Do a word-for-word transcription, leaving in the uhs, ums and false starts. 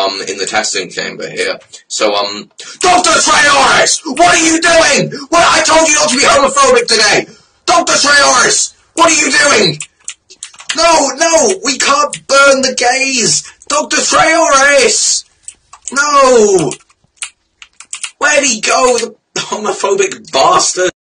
um, in the testing chamber here. So, um, Doctor Trayaurus! What are you doing? What? I told you not to be homophobic today! Doctor Trayaurus! What are you doing? No, no, we can't burn the gays! Doctor Trayaurus! No! Where'd he go, the homophobic bastard?